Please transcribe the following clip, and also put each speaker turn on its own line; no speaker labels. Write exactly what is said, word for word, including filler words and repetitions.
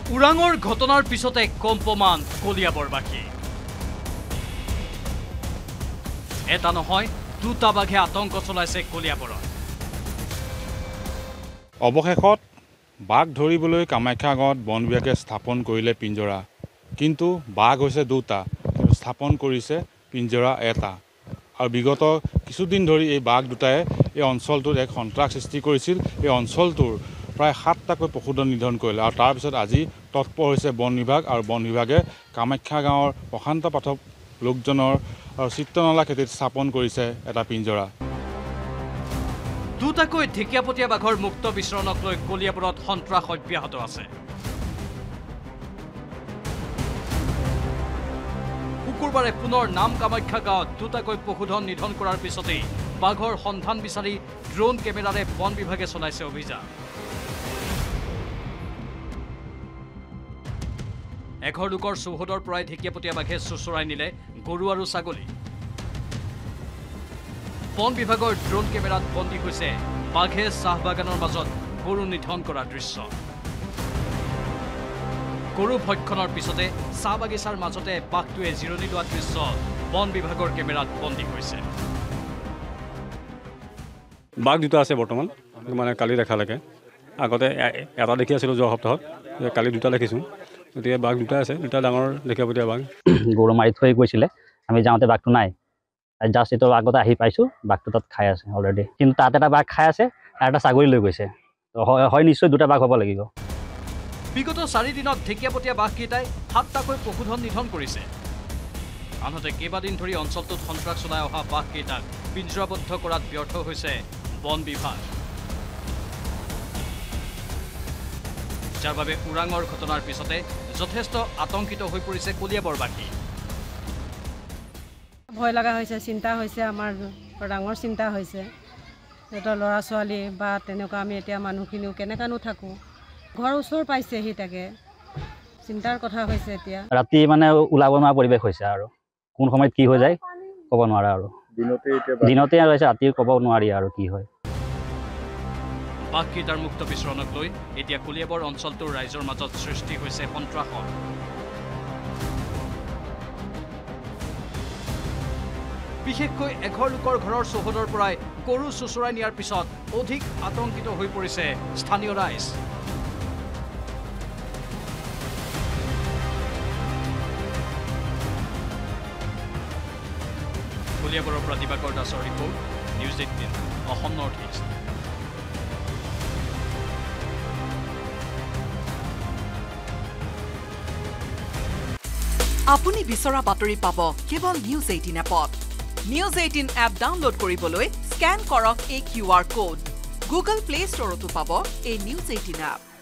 উৰাঙৰ ঘটনাৰ পিছতে কম্পমান কলিয়াবৰবাসী এটা নহয় দুটা বাঘে আতংক চলাইছে কলিয়াবৰত
অৱশেষত বাঘ ধৰিবলৈ কামাখ্যা গাঁৱত বন বিভাগে স্থাপন কৰিলে পিঞ্জৰা কিন্তু বাঘ হৈছে দুটা স্থাপন কৰিছে পিঞ্জৰা এটা আৰু বিগত কিছুদিন ধৰি এই বাঘ দুটাই এই অঞ্চলটোত এক সন্ত্ৰাস সৃষ্টি কৰিছিল এই অঞ্চলটোৰ প্ৰায় সাতটাকৈ পশুধন নিধন কৰিলে আৰু তাৰ পিছত আজি তৎপৰ হৈছে বন বিভাগ আৰু বন বিভাগে কামাখ্যা গাঁৱৰ প্ৰশান্ত পাঠক লোকজনৰ চিত্ৰনলা খেতিত স্থাপন কৰিছে এটা পিঞ্জৰা
দুটাকৈ ঢেকিয়াপতীয়া বাঘৰ মুক্ত বিচৰণক লৈ কলিয়াবৰত সন্ত্ৰাস অব্যাহত আছে শুকুৰবাৰে পুনৰ নাম কামাখ্যা গাঁৱত দুটাকৈ পশুধন নিধন কৰাৰ পিছতেই বাঘৰ সন্ধান বিচাৰি ড্ৰোন কেমেৰাৰে বন বিভাগে চলাইছে অভিযান এঘৰ লোকৰ চৌহদৰ পৰাই ঢেকিয়াপতীয়া বাঘে চুচৰাই নিলে গৰু আৰু ছাগলী বন বিভাগৰ ড্ৰোন কেমেৰাত বন্দী হৈছে বাঘে চাহ বাগানৰ মাজত গৰু নিধন কৰা দৃশ্য গৰু ভক্ষণৰ পিছতে চাহ বাগিচাৰ মাজতে বাঘটোৱে জিৰণি লোৱা দৃশ্য বন বিভাগৰ কেমেৰাত বন্দী হৈছে
বাঘ দুটা আছে বৰ্তমান মানে কালি দেখালৈকে আগতে এটা দেখি আছিলোঁ যোৱা সপ্তাহত কালি দুটা দেখিছোঁ গতিকে বাঘ দুটা আছে দুটা ডাঙৰ ঢেকিয়াপতীয়া বাঘ
গৰু মাৰি থৈ গৈছিলে আমি যাওঁতে বাঘটো নাই জাষ্ট এইটো আগতে আহি পাইছোঁ বাঘটো তাত খাই আছে অলৰেডি কিন্তু তাত এটা বাঘ খাই আছে আৰু এটা ছাগলী লৈ গৈছে হয় নিশ্চয় দুটা বাঘ হ'ব লাগিব
বিগত চাৰি দিনত ঢেকিয়াপতীয়া বাঘকেইটাই সাতটাকৈ পশুধন নিধন কৰিছে আনহাতে কেইবাদিন ধৰি অঞ্চলটোত সন্ত্ৰাস চলাই অহা বাঘকেইটাক পিঞ্জৰাবদ্ধ কৰাত ব্যৰ্থ হৈছে বন বিভাগ যাৰ বাবে উৰাঙৰ ঘটনাৰ পিছতে যথেষ্ট আতংকিত হৈ পৰিছে কলিয়াবৰবাসী
ভয় লগা হৈছে চিন্তা হৈছে আমাৰ ডাঙৰ চিন্তা হৈছে সিহঁতৰ ল'ৰা ছোৱালী বা তেনেকুৱা আমি এতিয়া মানুহখিনিও কেনেকানো থাকোঁ ঘৰৰ ওচৰ পাইছেহি তাকে চিন্তাৰ কথা হৈছে এতিয়া
ৰাতি মানে ওলাব নোৱাৰা পৰিৱেশ হৈছে আৰু কোন সময়ত কি হৈ যায় ক'ব নোৱাৰা আৰু দিনতে আৰু ৰাতি ক'ব নোৱাৰি আৰু কি হয়
বাঘকেইটাৰ মুক্ত বিচৰণক লৈ এতিয়া কলিয়াবৰ অঞ্চলটোৰ ৰাইজৰ মাজত সৃষ্টি হৈছে সন্ত্ৰাসৰ বিশেষকৈ এঘৰ লোকৰ ঘৰৰ চৌহদৰ পৰাই গৰু চুচৰাই নিয়াৰ পিছত অধিক আতংকিত হৈ পৰিছে স্থানীয় ৰাইজ কলিয়াবৰৰ পৰা দিবাকৰ দাসৰ report News Eighteen Assam north east
আপুনি বিচৰা বাতৰি পাব কেৱল নিউজ এইটিন এপত নিউজ এইটিন এপ ডাউনলোড কৰিবলৈ স্কেন কৰক এই Q R code Google Play ষ্টৰতো পাব এই নিউজ এইটিন এপ